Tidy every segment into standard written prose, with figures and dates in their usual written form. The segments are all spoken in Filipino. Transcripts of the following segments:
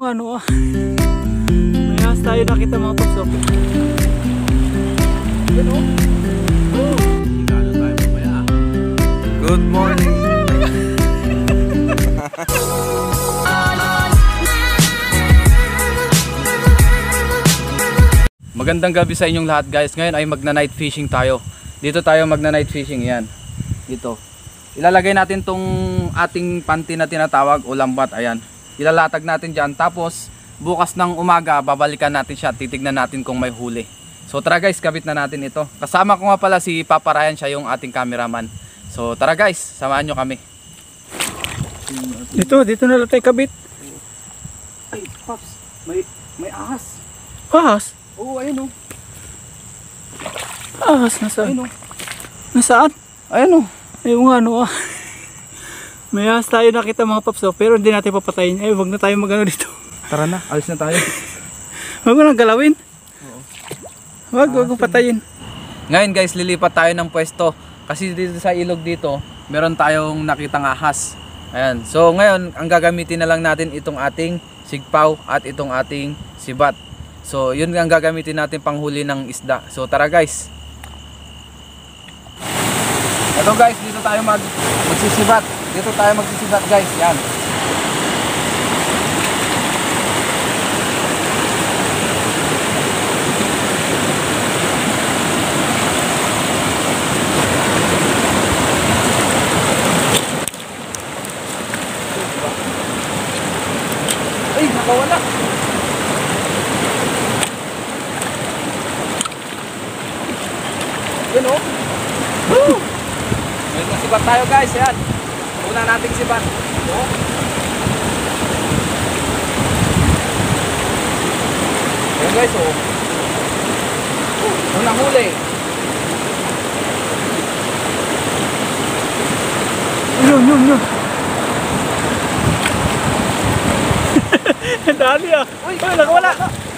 Ano may ahas tayo nakita mga paps. Okay. Ano? Good morning. Magandang gabi sa inyong lahat guys. Ngayon ay magna-night fishing tayo. Dito tayo magna-night fishing, yan. Dito. Ilalagay natin tong ating panty na tinatawag o lambat, ayan. Ilalatag natin dyan. Tapos bukas ng umaga babalikan natin siya. Titignan natin kung may huli. So tara guys, kabit na natin ito. Kasama ko nga pala si Papa Ryan, siya yung ating cameraman. So tara guys, samahan nyo kami. Dito na lang tayo kabit. Ay Paps, may ahas. Ahas? Oo, ayun o. Ahas nasaan? Ayun o. Nasaan? Ayun o. Ayun nga may ahas tayo nakita mga paps, pero hindi natin papatayin. Ay, wag na tayo magano dito. Tara na, alis na tayo. Wag mo nang galawin. Oo. Wag mo patayin. Ngayon guys, lilipat tayo ng pwesto. Kasi dito sa ilog dito, meron tayong nakitang ahas. Ayan. So ngayon, ang gagamitin na lang natin itong ating sigpaw at itong ating sibat. So yun ang gagamitin natin panghuli ng isda. So tara guys. Ito guys, dito tayo magsisibat. Dito tayo magsisibat guys. Yan. Ay, nakawala. Yun o. Woo! May nasibat tayo guys, yan. Una nating sibat. Oh. Yan guys, oh. Unang huli. Yun. Dali ah. Uy, nakawala.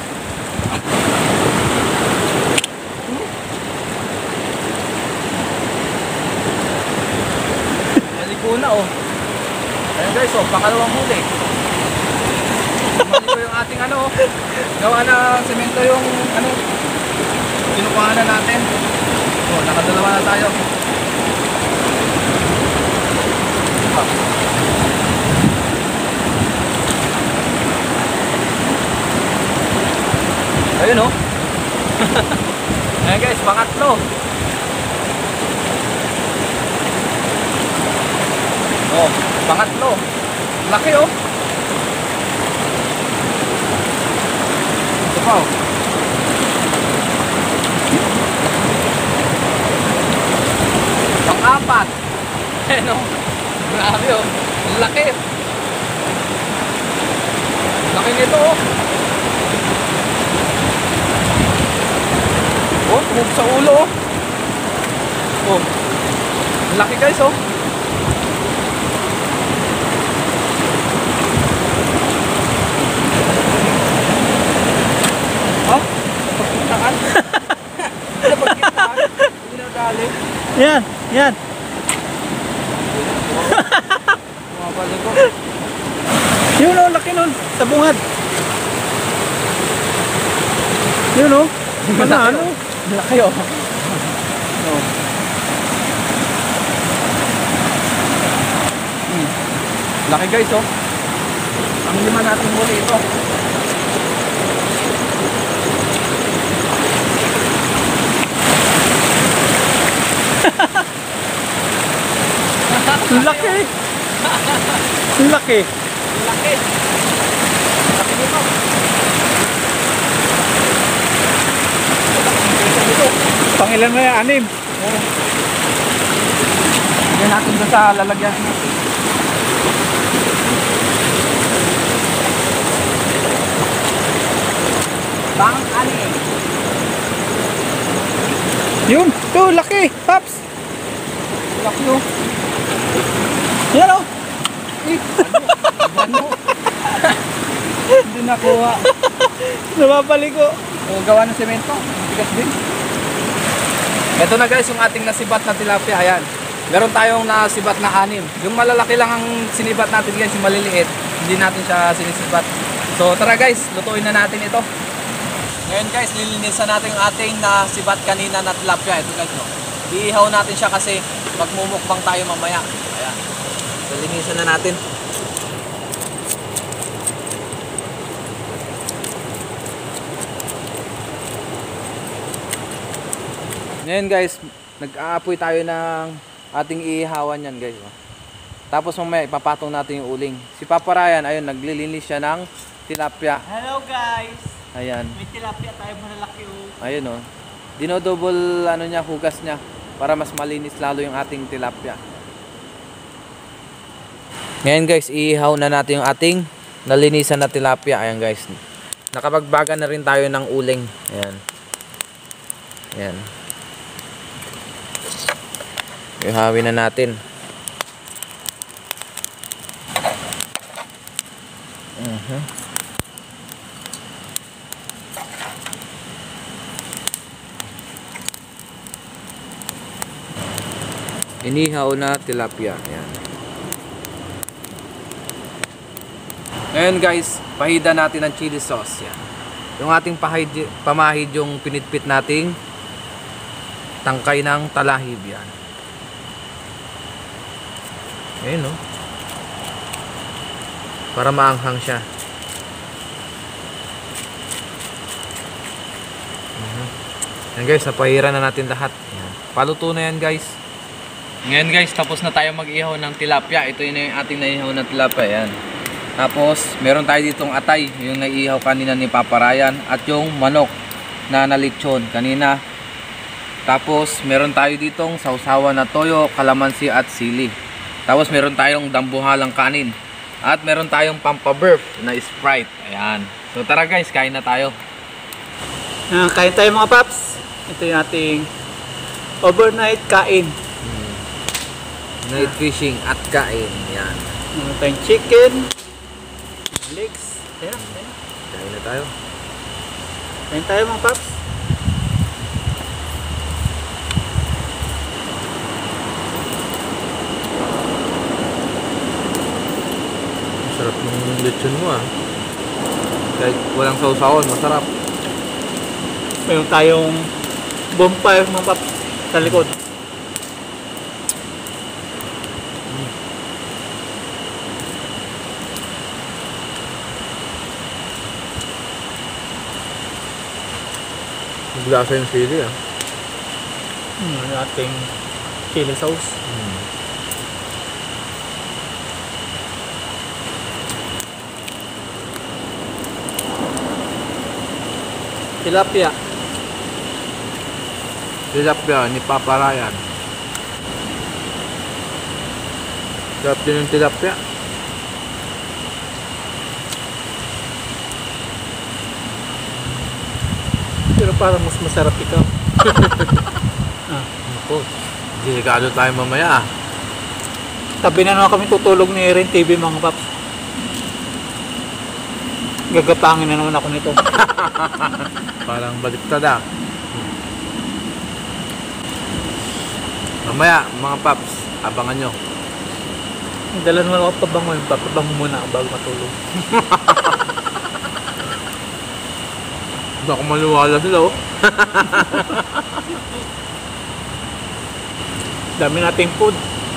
Una oh. Ayan guys, oh, pangalawang huli. Mali ko yung ating ano, gawa ng semento yung ano, kinukuha na natin. Oh, nakadalawa na tayo. Ayun oh. Ayan guys, pangatlo. Oh, pangatlo. Laki oh. Ito pa oh. Pang-apat. Ayan oh. Grabe oh. Laki. Laki nito oh. Oh, tumog sa ulo oh. Oh. Laki guys oh. Yan. Yun o, laki nun. Sa bungad. Yun o. Ano? Laki o. Laki guys o. Ang lima natin muli ito. Laki. Laki. Laki. Laki nito. Pangilan mo yan, 6. Oo. Lagyan natin doon sa lalagyan. Pang-6. Yun. Ito, laki. Paps. Laki o. Yan o. Ano? Hindi nakuha. Nababalik ko. O, gawa ng semento. Bigas din. Ito na guys yung ating nasibat na tilapia. Ayan. Meron tayong nasibat na 6. Yung malalaki lang ang sinibat natin guys, yung maliliit. Hindi natin siya sinisibat. So tara guys, lutuin na natin ito. Ngayon guys, lilinisan natin yung ating nasibat kanina na tilapia. Ito guys, no. Iihaw natin siya kasi magmumukbang tayo mamaya. Ayan. So linisan na natin. Ngayon guys, nag-aapoy tayo ng ating iihawan yan guys. Tapos mamaya ipapatong natin yung uling. Si Papa Ryan, ayun, naglilinis siya ng tilapia. Hello guys! Ayan. May tilapia tayo malalaki Ayun oh. Dinodouble ano niya, hugas niya para mas malinis lalo yung ating tilapia. Ngayon guys, iihaw na natin yung ating nalinisan na tilapia. Ayan guys. Nakapagbaga na rin tayo ng uling. Ayan. Ayan. Ihawin na natin. Inihaw na tilapia. Ayan. Ngayon guys, pahida natin ng chili sauce. Yan. Yung ating pamahid yung pinitpit nating tangkay ng talahib. Yan. Ayan no. Para maanghang siya. Yan guys, napahira na natin lahat. Yan. Paluto na yan guys. Ngayon guys, tapos na tayo mag-ihaw ng tilapia. Ito yun yung ating naihaw na tilapia. Yan. Tapos, meron tayo ditong atay. Yung naihaw kanina ni Papa Ryan. At yung manok na nalitsyon kanina. Tapos, meron tayo ditong sausawan na toyo, kalamansi at sili. Tapos, meron tayong dambuhalang kanin. At meron tayong pampaburp na Sprite. Ayan. So, tara guys, kain na tayo. Kain tayo mga paps. Ito yung ating overnight kain. Night fishing at kain. Yan. Meron tayong chicken, legs. Ayan. Kain na tayo. Kain tayo mga paps. Masarap ng lechon mo ah. Kahit walang sausawan, masarap. Meron tayong bonfire mga paps sa likod. Maglasa yung sili ah. Yung ating chili sauce. Tilapia. Tilapia ni Papa Ryan. Sarap din yung tilapia. Pero parang mas masarap ikaw. Ako, delikado tayo mamaya ah. Tabi na naman kami tutulog ni Ren TV mga paps. Gagapangin na naman ako nito. Parang baliktad ah. Mamaya mga paps, abangan nyo. Dala naman ako pabango yun. Papabango muna ako bago matulog. Hindi ako maniwala sila oh. Dami nating food.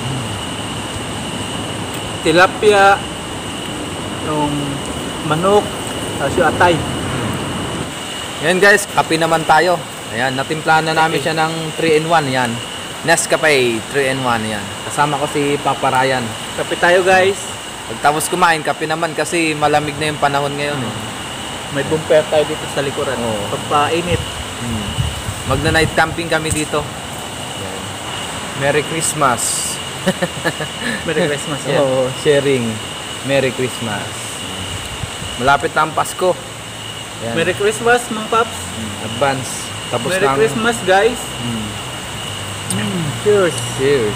Tilapia, yung manok, tapos yung atay. Yan guys, kape naman tayo. Ayan, natimplahan na namin siya ng 3-in-1. Yan, Nescafe 3-in-1. Yan, kasama ko si Papa Ryan. Kape tayo guys. Pagtapos kumain, kape naman kasi malamig na yung panahon ngayon eh. May bonfire tayo dito sa likuran. Oo. Pagpainit. Magna-night camping kami dito. Yan. Merry Christmas. Merry Christmas yan. Oo, sharing. Merry Christmas. Malapit na ang Pasko. Yan. Merry Christmas mga paps. Advance. Tapos Merry ng... Christmas guys. Cheers. Cheers.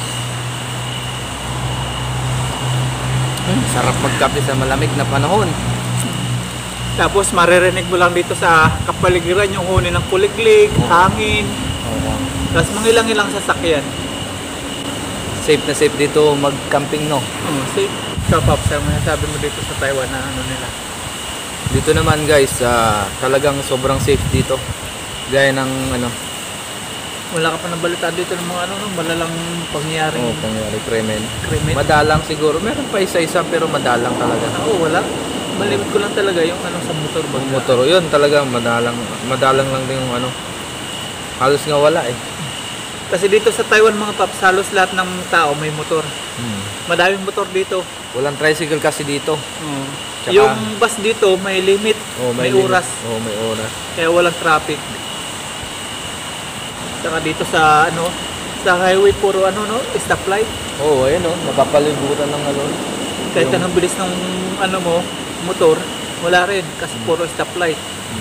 Sarap magkape sa malamig na panahon. Tapos maririnig mo lang dito sa kapaligiran yung huni ng kuliglig, hangin. Oo. Tapos mangilang-ilang sasakyan. Safe na safe dito mag-camping no. Safe. So paps, ano masasabi mo dito sa Taiwan na ano nila? Dito naman guys, talagang sobrang safe dito. Gaya ng ano, Wala ka pa nabalitaan dito ng mga malalang pangyayari. pangyari krimen. Krimen. Madalang siguro, meron pa isa-isa pero madalang talaga. Oo, wala. Malimit ko lang talaga yung sa motor ba. Yung motor, yun talaga madalang lang din yung halos nga wala eh. Kasi dito sa Taiwan mga paps, halos lahat ng tao may motor. Madaming motor dito. Walang tricycle kasi dito. Tsaka- Yung bus dito may limit, may limit. oras. May oras. Kaya walang traffic. Saka dito sa sa highway puro stoplight. Ayun napapalibutan ng Kahit Yung- anong bilis ng motor, wala rin kasi puro stoplight.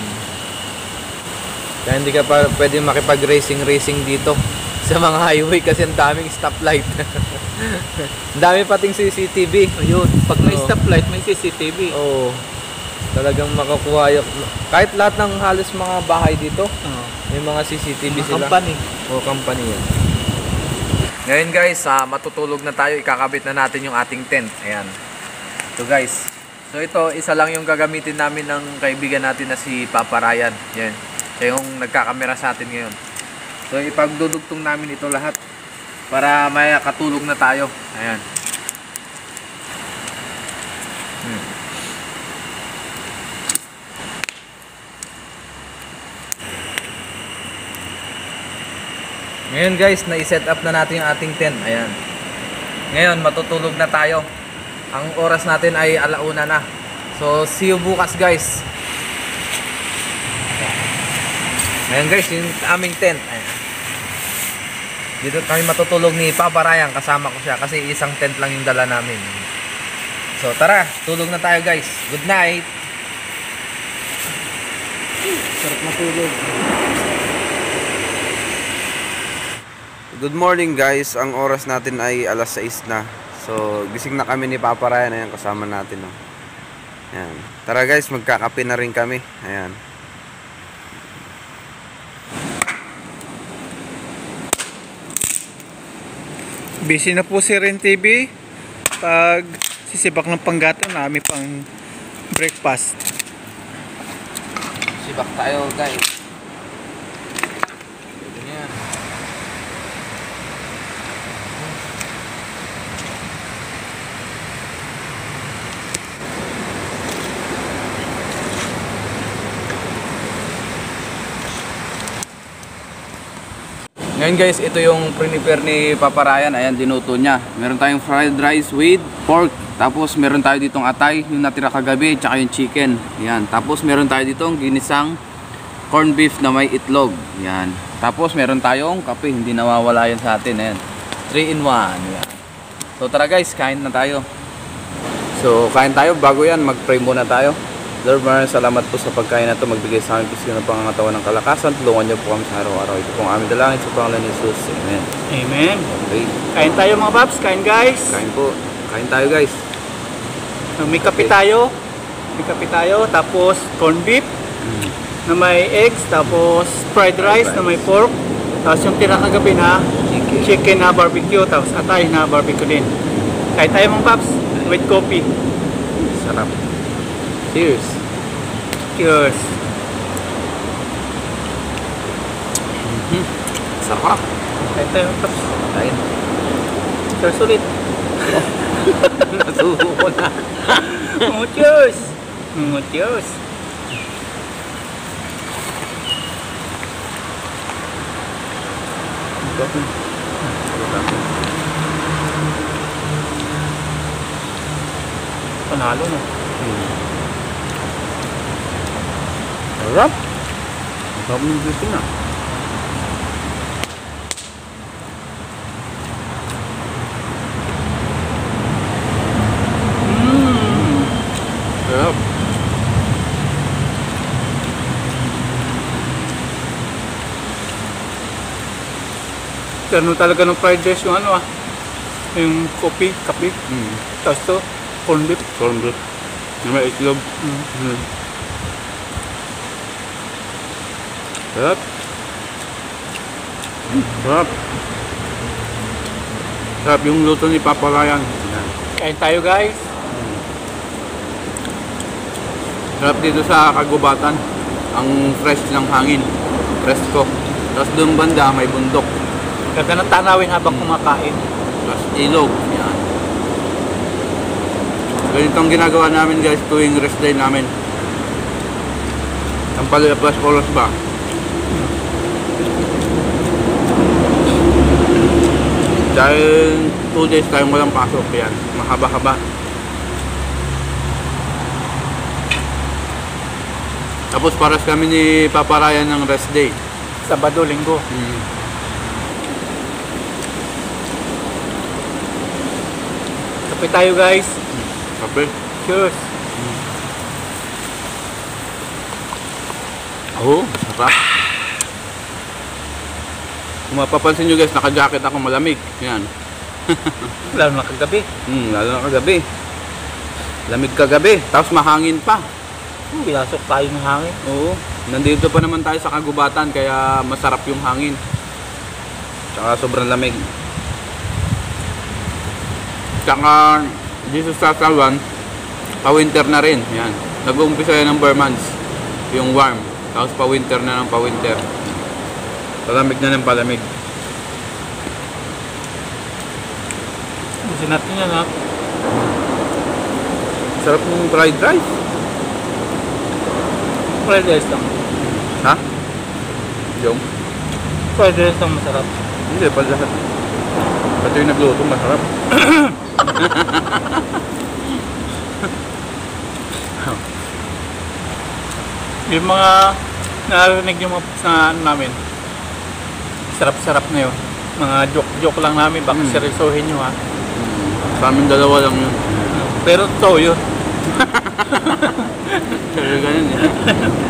Kaya hindi ka pa pwede makipag-racing dito sa mga highway kasi ang daming stoplight. Ang dami pating CCTV. Ayun, pag may Oo. stoplight, may CCTV. Oo. Talagang makakuha kahit lahat ng halos mga bahay dito, may mga CCTV Mga sila. company. Company yan. Ngayon guys, matutulog na tayo. Ikakabit na natin yung ating tent. Ayan. So guys. So ito, isa lang yung gagamitin namin ng kaibigan natin na si Papa Ryan. Yan. Siya yung nagkakamera sa atin ngayon. So ipagdudugtong namin ito lahat para may katulog na tayo. Ayan. Ngayon guys, na-set up na natin yung ating tent. Ayan. Ngayon, matutulog na tayo. Ang oras natin ay 1:00 na. So, see you bukas guys. Ngayon guys, yung aming tent. Ayan. Dito kami matutulog ni Papa Ryan. Kasama ko siya kasi isang tent lang yung dala namin. So, tara. Tulog na tayo guys. Good night. Sarap matulog. Good morning guys, ang oras natin ay 6:00 na. So gising na kami ni Papa Ryan, ayan kasama natin. Ayan. Tara guys, magkakape na rin kami. Ayan. Busy na po si Ren TV. Pag sisibak ng panggato namin pang breakfast. Sibak tayo guys. Ganyan. Ngayon guys, ito yung prepare ni Papa Ryan. Ayan, dinuto niya. Meron tayong fried rice with pork. Tapos meron tayo ditong atay, yung natira kagabi, tsaka yung chicken. Ayan. Tapos meron tayo ditong ginisang corned beef na may itlog. Ayan. Tapos meron tayong kape, hindi nawawala yan sa atin. Ayan. 3 in 1. Ayan. So tara guys, kain na tayo. So kain tayo, bago yan, mag-pray muna tayo. Lord, maraming salamat po sa pagkain na ito. Magbigay sa amin po ng pangangatawan ng kalakasan. Tulungan niyo po kami sa araw-araw. Ito po ang aming dalangin sa pangalan ni Jesus. Amen. Amen. Okay. Kain tayo mga paps, kain guys. Kain po. Kain tayo guys. May kape tayo. May kape tayo. Tapos corned beef na may eggs. Tapos fried rice na may pork. Tapos yung tira kagabi na chicken na barbecue. Tapos atay na barbecue din. Kain tayo mga paps with coffee. Sarap. Cheers. Cheers. Sarap. Kain tayo mga paps. Kain. Cheers ulit. Nasuko na. Cheers. Cheers. Panalo na. Sarap. Sarap ng gusto na. Sarap. Ganun talaga ng fried rice yung yung coffee, kape. Tapos to, corned beef. Corned beef. May itlog. Sarap. Sarap. Sarap yung luto ni Papa Ryan. Kain tayo guys. Sarap dito sa kagubatan. Ang fresh ng hangin. Presko. Tapos doon banda may bundok. Ganda ng tanawin habang kumakain. Tapos ilog. Yan. Ganito ang ginagawa namin guys tuwing rest day namin. Ang palapas oras ba? Dahil 2 days tayong walang pasok. Yan. Mahaba-haba. Tapos paras kami ni Papa Ryan ng rest day. Sabado, Linggo. Kape tayo guys. Kape. Cheers. Oo, sarap. Kung mapapansin nyo guys, naka-jacket ako malamig. Yan. Lalo na kagabi. Lalo na kagabi. Lamig kagabi. Tapos mahangin pa. Pinasok tayo ng hangin. Oo. Nandito pa naman tayo sa kagubatan kaya masarap yung hangin. Tsaka sobrang lamig. Tsaka dito sa Salwan, pa-winter na rin. Yan. Nag-uumpisa yan ng bare months. Yung warm. Tapos pa-winter na ng pa-winter. Palamig na ng palamig. Gusto natin yan ha. Sarap ng fried rice. Fried rice lang. Ha? Yung? Fried rice lang masarap. Hindi, pa lahat. Pati yung nagluto, masarap. Yung mga narinig yung mga na ano namin. Sarap-sarap na yun. Mga joke-joke lang namin. Baka seryosohin nyo ha. Sa amin dalawa lang yun. Pero totoo yun. Pero ganun eh.